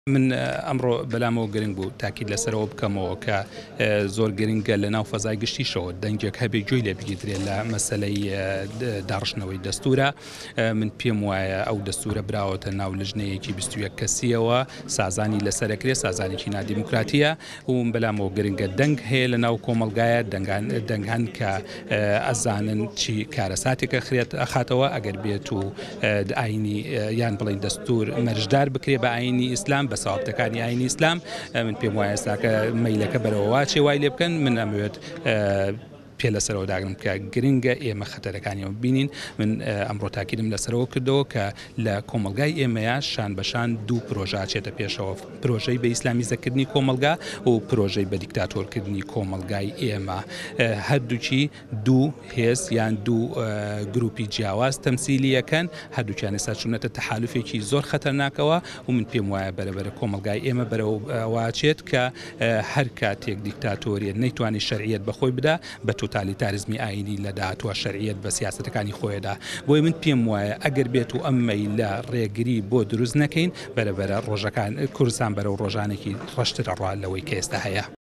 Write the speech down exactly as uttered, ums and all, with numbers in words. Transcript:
من ئەمڕۆ بەلامەوە گرنگ بوو تاکید لەسەرەوە بکەمەوە کە زۆر گرنگە لە ناو فەزای گشتیشەوە دەنگێک هەبێ گوێی لێ بگیرێت لە مەسەلەی داڕشنەوەی دەستورە. من پێم وایە ئەو دەستورە براوەتە ناو لژنەیەکی بیست و یەک کەسیەوە سازانی لەسەرەکرێ سازانێکی نادیموکراتیە و بەلامەوە گرنگە دەنگ هەیە لە ناو کۆمەلگایە دەنگان کە ئەزانن چی کارەساتێکە خرێت ئەخاتەوە ئەگەر بێت و ئاینی یان بڵین دەستور مەرجدار بکرێ بە ئاینی ئیسلام بە ساوابتەکانی ئاینی ئیسلام. من پێم وایە ئێستاکە مەیلەکە بەرەوە چێ وای لێ بکەن. من ئەمەوێت پێ لەسەرەوە داگرم کە گرنگە ئێمە خەتەرەکانیەوە بینین. من ئەمڕۆ تاکیدم لەسەرەوە کردەوە کە لە کۆمەلگای ئێمەیە شان بەشان دوو پرۆژە چێتە پێشەوە، پرۆژەی بە ئیسلامیزەکردنی کۆمەلگا و پرۆژەی بە دیکتاتۆرکردنی کۆمەلگای ئێمە. هەردووچی دوو هێز یان دوو گروپی جیاواز تەمسیلیەکەن، هەردووچیان ئێستا چوونەتە تەحالوفێکی زۆر خەتەرناکەوە و من پێم وایە بەرەبەرە کۆمەلگای ئێمە بەرەوە چێت کە هەر کاتێک دیکتاتۆریە نەیتوانی شەرعیەت بەخۆی بدا بە توتالیتاریزمی ئاینی لەداتوە شەرعیەت بە سیاسەتەکانی خۆیدا. بۆی من پێم وایە ئەگەر بێت و ئەمەی لە ڕێگری بۆ دروست نەکەین بەرەبەرە ڕۆژەکان کوردستان بەرەو ڕۆژانێکی ڕەشترە ڕوا لەوەی کە ئێستا هەیە.